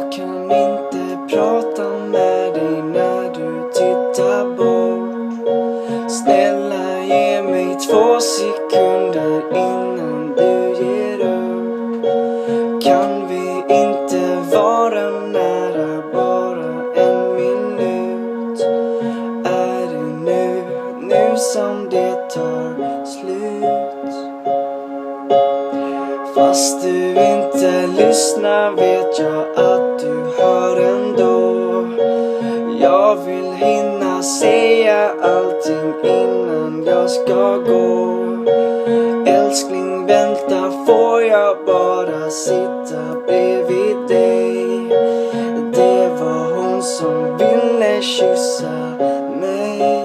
Jag kan inte prata med dig när du tittar bort. Snälla ge mig 2 sekunder innan du ger upp. Kan vi inte vara nära bara en minut? Är det nu som det tar slut? Fast du inte lyssnar vet jag att du hör ändå. Jag vill hinna säga allting innan jag ska gå. Älskling, vänta, får jag bara sitta bredvid dig? Det var hon som ville kyssa mig.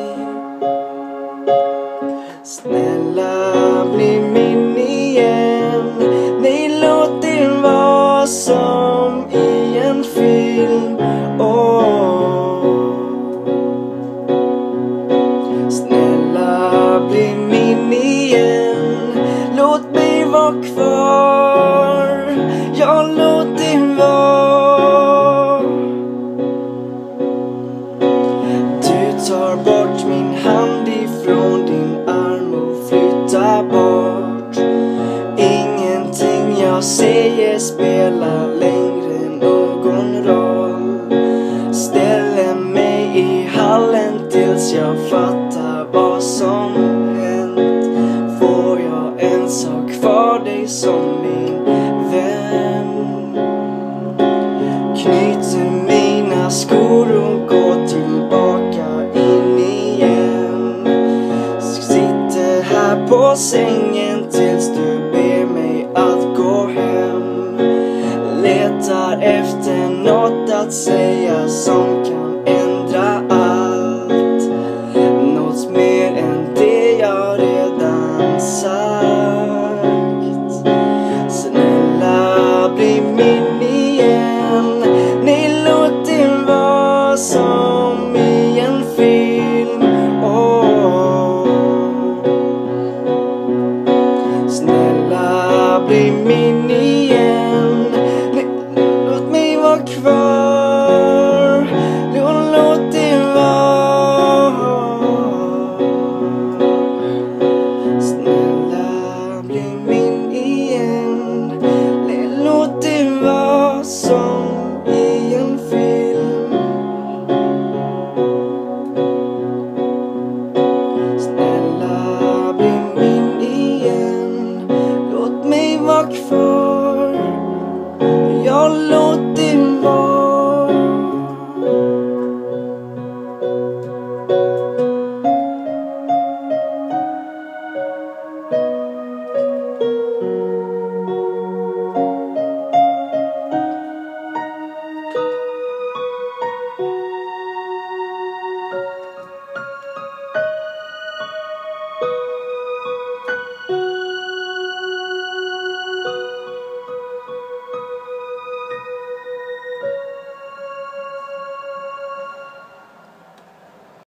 Snälla bli min igen. Nej, låt det vara som i en film. Snälla bli min igen. Låt mig vara kvar. Ja, låt det vara. Du tar bort min hand ifrån din arm och flyttar bort. Ingenting jag säger spelar längre någon roll. Ställer mig i hallen tills jag fattar vad som hänt. Får jag ens ha kvar dig som min vän? Knyter mina skor och går tillbaka in igen. Sitter här på sängen tills du ber mig att gå hem. Letar efter något att säga som kan